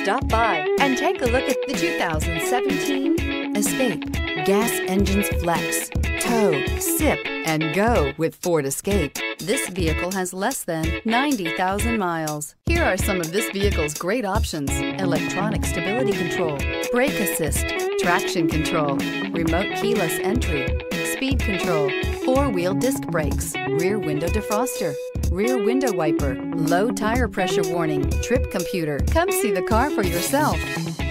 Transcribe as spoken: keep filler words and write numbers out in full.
Stop by and take a look at the two thousand seventeen Escape. Gas engines flex, tow, sip, and go with Ford Escape. This vehicle has less than ninety thousand miles. Here are some of this vehicle's great options: electronic stability control, brake assist, traction control, remote keyless entry, speed control, four-wheel disc brakes, rear window defroster, rear window wiper, low tire pressure warning, trip computer. Come see the car for yourself.